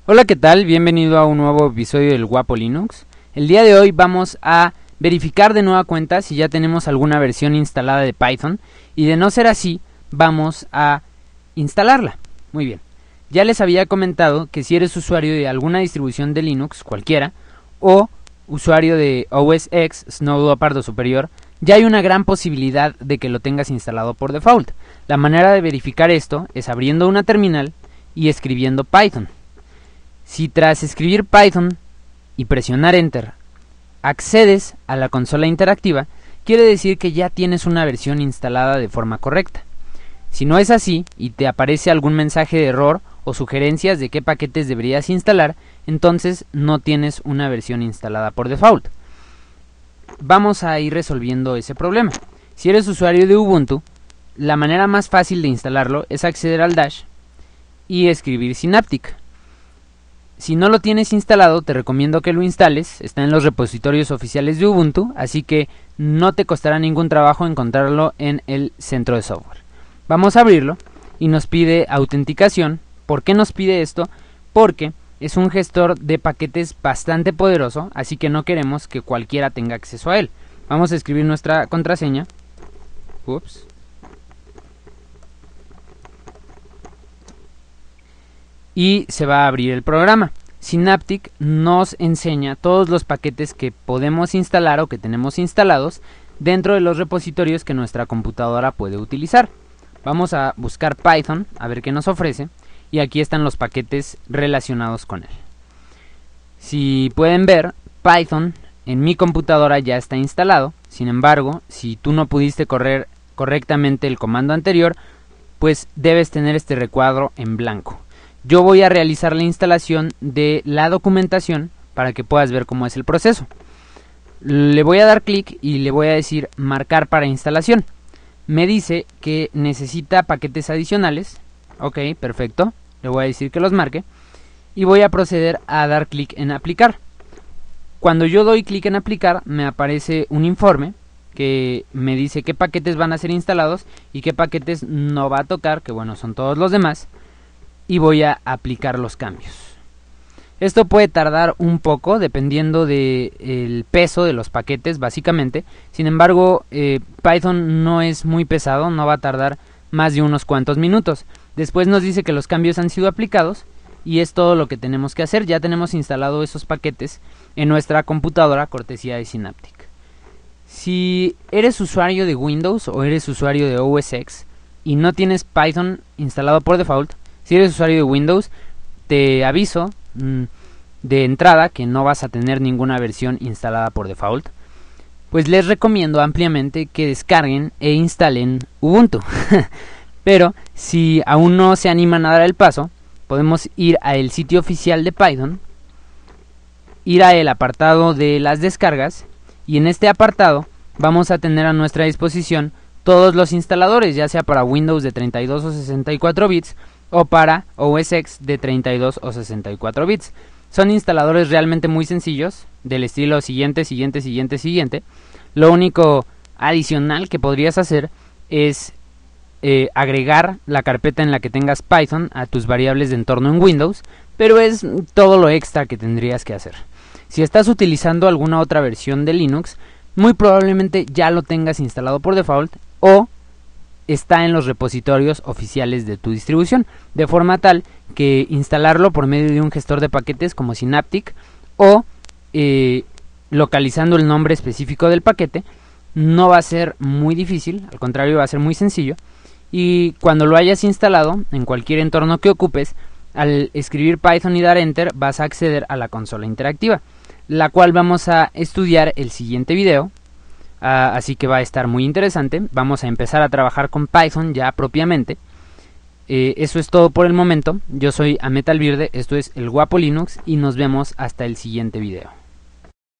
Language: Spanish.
Hola, ¿qué tal? Bienvenido a un nuevo episodio del Guapo Linux. El día de hoy vamos a verificar de nueva cuenta si ya tenemos alguna versión instalada de Python, y de no ser así, vamos a instalarla. Muy bien. Ya les había comentado que si eres usuario de alguna distribución de Linux, cualquiera, o usuario de OS X, Snow Leopard o superior, ya hay una gran posibilidad de que lo tengas instalado por default. La manera de verificar esto es abriendo una terminal y escribiendo Python. Si tras escribir Python y presionar Enter accedes a la consola interactiva, quiere decir que ya tienes una versión instalada de forma correcta. Si no es así y te aparece algún mensaje de error o sugerencias de qué paquetes deberías instalar, entonces no tienes una versión instalada por default. Vamos a ir resolviendo ese problema. Si eres usuario de Ubuntu, la manera más fácil de instalarlo es acceder al Dash y escribir Synaptic. Si no lo tienes instalado, te recomiendo que lo instales. Está en los repositorios oficiales de Ubuntu, así que no te costará ningún trabajo encontrarlo en el centro de software. Vamos a abrirlo y nos pide autenticación. ¿Por qué nos pide esto? Porque es un gestor de paquetes bastante poderoso, así que no queremos que cualquiera tenga acceso a él. Vamos a escribir nuestra contraseña. Y se va a abrir el programa. Synaptic nos enseña todos los paquetes que podemos instalar o que tenemos instalados dentro de los repositorios que nuestra computadora puede utilizar. Vamos a buscar Python, a ver qué nos ofrece, y aquí están los paquetes relacionados con él. Si pueden ver, Python en mi computadora ya está instalado. Sin embargo, si tú no pudiste correr correctamente el comando anterior, pues debes tener este recuadro en blanco. Yo voy a realizar la instalación de la documentación para que puedas ver cómo es el proceso. Le voy a dar clic y le voy a decir marcar para instalación. Me dice que necesita paquetes adicionales. Ok, perfecto. Le voy a decir que los marque. Y voy a proceder a dar clic en aplicar. Cuando yo doy clic en aplicar, me aparece un informe que me dice qué paquetes van a ser instalados y qué paquetes no va a tocar, que bueno, son todos los demás. Y voy a aplicar los cambios. Esto puede tardar un poco dependiendo del peso de los paquetes, básicamente. Sin embargo, Python no es muy pesado, no va a tardar más de unos cuantos minutos. Después nos dice que los cambios han sido aplicados y es todo lo que tenemos que hacer. Ya tenemos instalado esos paquetes en nuestra computadora, cortesía de Synaptic. Si eres usuario de Windows o eres usuario de OS X y no tienes Python instalado por default, si eres usuario de Windows, te aviso de entrada que no vas a tener ninguna versión instalada por default. Pues les recomiendo ampliamente que descarguen e instalen Ubuntu. Pero si aún no se animan a dar el paso, podemos ir al sitio oficial de Python, ir al apartado de las descargas, y en este apartado vamos a tener a nuestra disposición todos los instaladores, ya sea para Windows de 32 o 64 bits, o para OS X de 32 o 64 bits. Son instaladores realmente muy sencillos, del estilo siguiente. Lo único adicional que podrías hacer es agregar la carpeta en la que tengas Python a tus variables de entorno en Windows, pero es todo lo extra que tendrías que hacer. Si estás utilizando alguna otra versión de Linux, muy probablemente ya lo tengas instalado por default o está en los repositorios oficiales de tu distribución, de forma tal que instalarlo por medio de un gestor de paquetes como Synaptic o localizando el nombre específico del paquete no va a ser muy difícil, al contrario va a ser muy sencillo. Y cuando lo hayas instalado en cualquier entorno que ocupes, al escribir Python y dar Enter vas a acceder a la consola interactiva, la cual vamos a estudiar el siguiente video. Así que va a estar muy interesante. Vamos a empezar a trabajar con Python ya propiamente. Eso es todo por el momento. Yo soy Ahmet Alvirde, esto es el Guapo Linux y nos vemos hasta el siguiente video.